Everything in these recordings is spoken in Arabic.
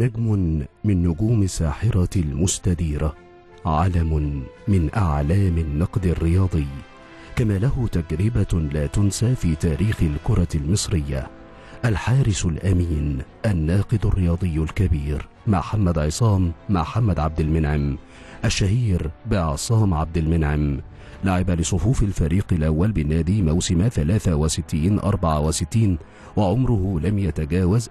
نجم من نجوم الساحرة المستديرة، علم من أعلام النقد الرياضي، كما له تجربة لا تنسى في تاريخ الكرة المصرية. الحارس الأمين، الناقد الرياضي الكبير محمد عصام محمد عبد المنعم، الشهير بعصام عبد المنعم، لعب لصفوف الفريق الأول بالنادي موسم 63-64 وعمره لم يتجاوز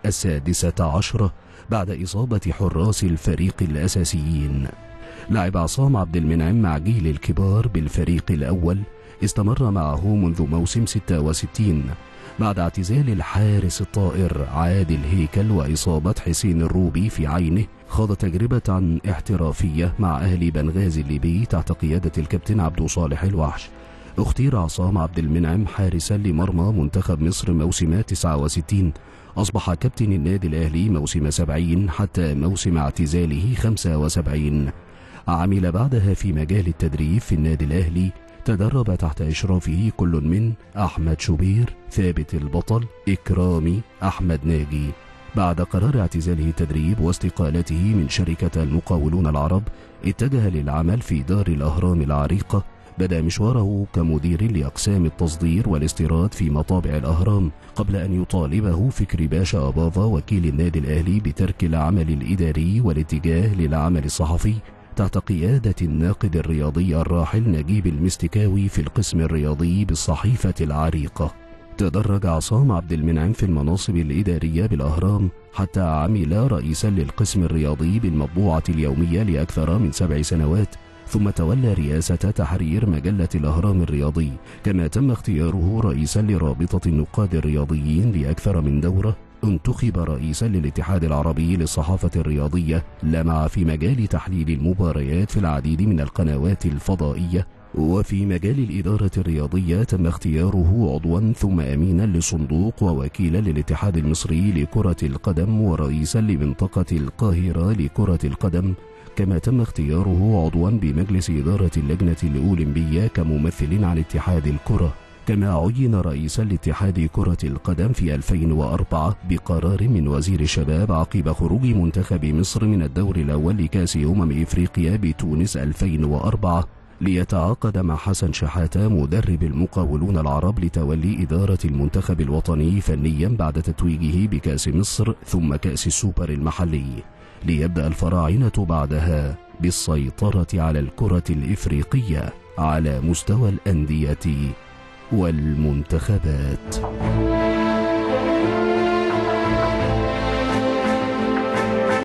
16 بعد إصابة حراس الفريق الأساسيين. لعب عصام عبد المنعم مع جيل الكبار بالفريق الأول، استمر معه منذ موسم 66 بعد اعتزال الحارس الطائر عادل هيكل وإصابة حسين الروبي في عينه. خاض تجربة احترافية مع أهلي بنغازي الليبي تحت قيادة الكابتن عبد صالح الوحش. اختير عصام عبد المنعم حارسا لمرمى منتخب مصر موسم 69. أصبح كابتن النادي الأهلي موسم 70 حتى موسم اعتزاله 75. عمل بعدها في مجال التدريب في النادي الأهلي، تدرب تحت إشرافه كل من أحمد شوبير، ثابت البطل، إكرامي، أحمد ناجي. بعد قرار اعتزاله التدريب واستقالته من شركة المقاولون العرب، اتجه للعمل في دار الأهرام العريقة. بدأ مشواره كمدير لأقسام التصدير والاستيراد في مطابع الأهرام، قبل أن يطالبه فكري باشا أباظة وكيل النادي الأهلي بترك العمل الإداري والاتجاه للعمل الصحفي تحت قيادة الناقد الرياضي الراحل نجيب المستكاوي في القسم الرياضي بالصحيفة العريقة. تدرج عصام عبد المنعم في المناصب الإدارية بالأهرام حتى عمل رئيسا للقسم الرياضي بالمطبوعة اليومية لأكثر من 7 سنوات، ثم تولى رئاسة تحرير مجلة الأهرام الرياضي، كما تم اختياره رئيسا لرابطة النقاد الرياضيين لأكثر من دورة. انتخب رئيسا للاتحاد العربي للصحافة الرياضية، لمع في مجال تحليل المباريات في العديد من القنوات الفضائية. وفي مجال الإدارة الرياضية تم اختياره عضوا ثم أمينا لصندوق ووكيلا للاتحاد المصري لكرة القدم ورئيسا لمنطقة القاهرة لكرة القدم، كما تم اختياره عضوا بمجلس إدارة اللجنة الأولمبية كممثل عن اتحاد الكرة. كما عين رئيسا لاتحاد كرة القدم في 2004 بقرار من وزير الشباب عقب خروج منتخب مصر من الدور الأول لكأس إفريقيا بتونس 2004، ليتعاقد مع حسن شحاتة مدرب المقاولون العرب لتولي إدارة المنتخب الوطني فنيا بعد تتويجه بكأس مصر ثم كأس السوبر المحلي، ليبدأ الفراعنة بعدها بالسيطرة على الكرة الإفريقية على مستوى الأندية والمنتخبات.